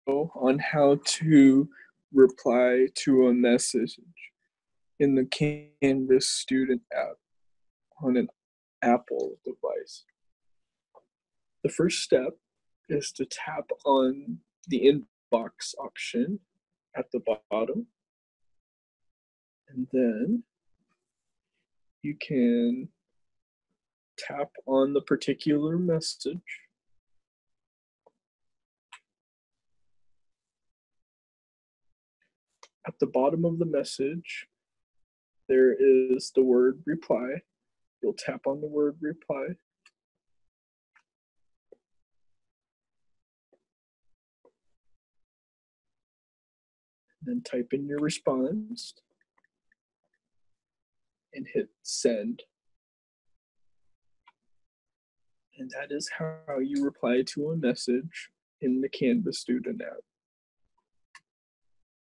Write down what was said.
on how to reply to a message in the Canvas student app on an Apple device. The first step is to tap on the inbox option at the bottom, and then you can tap on the particular message. At the bottom of the message, there is the word reply. You'll tap on the word reply. Then type in your response and hit send. And that is how you reply to a message in the Canvas student app.